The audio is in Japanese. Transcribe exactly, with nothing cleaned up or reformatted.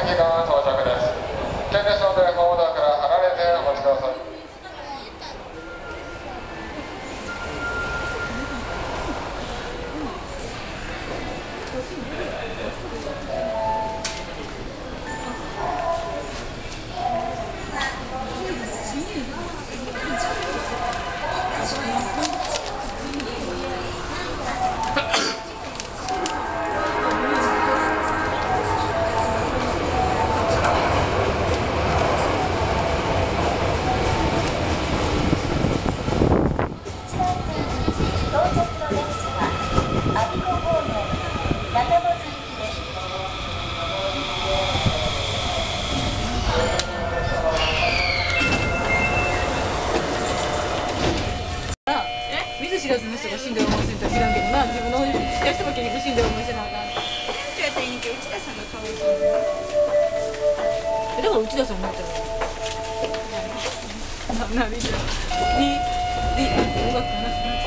時間到着です。危険ですのでホームドアから離れてお待ちください。 見ず知らずの人が死んでる思いするとは知らんけどな、自分の焼きそば切り死んでる思いしてなあかん。 じゃあ天気内田さんがかわいそう。 だから内田さんになったらな、な、みたいな。に、に、音楽かな。